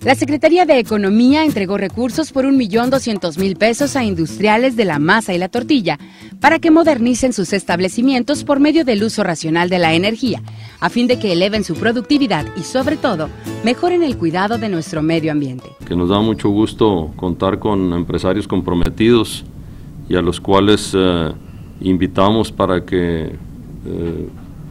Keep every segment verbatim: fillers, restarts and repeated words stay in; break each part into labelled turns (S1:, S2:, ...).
S1: La Secretaría de Economía entregó recursos por un millón doscientos mil pesos a industriales de la masa y la tortilla para que modernicen sus establecimientos por medio del uso racional de la energía, a fin de que eleven su productividad y, sobre todo, mejoren el cuidado de nuestro medio ambiente.
S2: Que nos da mucho gusto contar con empresarios comprometidos y a los cuales eh, invitamos para que eh,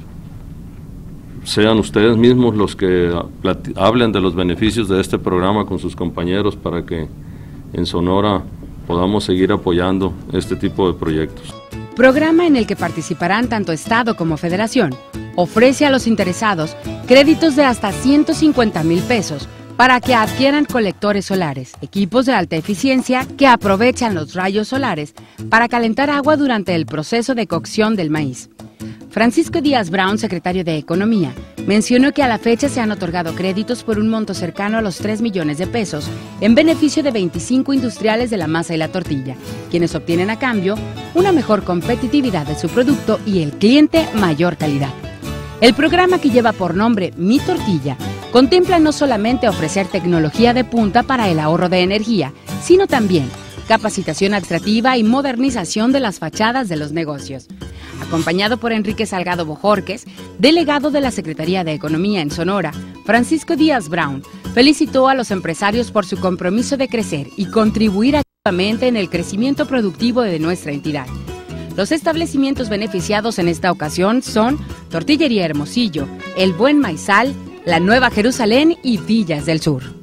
S2: sean ustedes mismos los que hablen de los beneficios de este programa con sus compañeros para que en Sonora podamos seguir apoyando este tipo de proyectos.
S1: Programa en el que participarán tanto Estado como Federación. Ofrece a los interesados créditos de hasta ciento cincuenta mil pesos para que adquieran colectores solares, equipos de alta eficiencia que aprovechan los rayos solares para calentar agua durante el proceso de cocción del maíz. Francisco Díaz Brown, secretario de Economía, mencionó que a la fecha se han otorgado créditos por un monto cercano a los tres millones de pesos en beneficio de veinticinco industriales de la masa y la tortilla, quienes obtienen a cambio una mejor competitividad de su producto y el cliente mayor calidad. El programa, que lleva por nombre Mi Tortilla, contempla no solamente ofrecer tecnología de punta para el ahorro de energía, sino también capacitación administrativa y modernización de las fachadas de los negocios. Acompañado por Enrique Salgado Bojorques, delegado de la Secretaría de Economía en Sonora, Francisco Díaz Brown felicitó a los empresarios por su compromiso de crecer y contribuir activamente en el crecimiento productivo de nuestra entidad. Los establecimientos beneficiados en esta ocasión son Tortillería Hermosillo, El Buen Maizal, La Nueva Jerusalén y Villas del Sur.